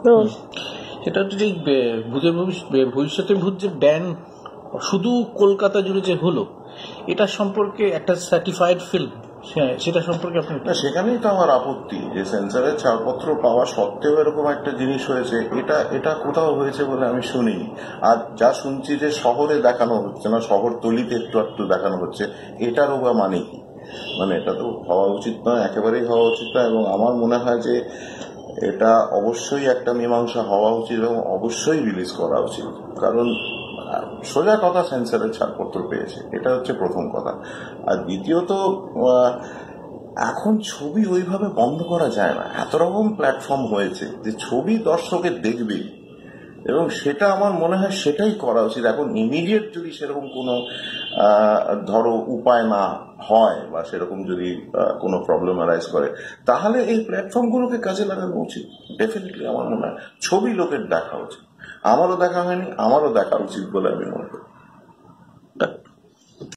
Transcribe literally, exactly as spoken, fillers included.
সেটা হচ্ছে যে ভূতের ভবিষ্যতের ভূত যে ব্যান শুধু কলকাতা জুড়ে যে হলো, এটা সম্পর্কে একটা সার্টিফাইড ফিল্ম, সেটা সম্পর্কে আপনি না, সেখানেই তো আমার আপত্তি যে সেন্সরের ছাড়পত্র পাওয়া সত্ত্বেও এরকম একটা জিনিস হয়েছে। এটা এটা কোথাও হয়েছে বলে আমি শুনিনি। আর যা শুনছি যে শহরে দেখানো হচ্ছে না, শহরতলিতে একটু একটু দেখানো হচ্ছে, এটারও বা মানে কি? মানে এটা তো হওয়া উচিত নয়, একেবারেই হওয়া উচিত নয়। এবং আমার মনে হয় যে এটা অবশ্যই একটা মীমাংসা হওয়া উচিত এবং অবশ্যই রিলিজ করা উচিত। কারণ সোজা কথা, সেন্সরের ছাড়পত্র পেয়েছে, এটা হচ্ছে প্রথম কথা। আর দ্বিতীয়ত, এখন ছবি ওইভাবে বন্ধ করা যায় না। এত রকম প্ল্যাটফর্ম হয়েছে যে ছবি দর্শকের দেখবেই, এবং সেটা আমার মনে হয় সেটাই করা উচিত। এখন ইমিডিয়েট যদি সেরকম কোনো ধরো উপায় না হয় বা সেরকম যদি কোনো প্রবলেম অ্যারাইজ করে, তাহলে এই প্ল্যাটফর্মগুলোকে কাজে লাগানো উচিত। ডেফিনেটলি আমার মনে হয় ছবি লোকের দেখা উচিত। আমারও দেখা হয়নি, আমারও দেখা উচিত বলে আমি মনে করি।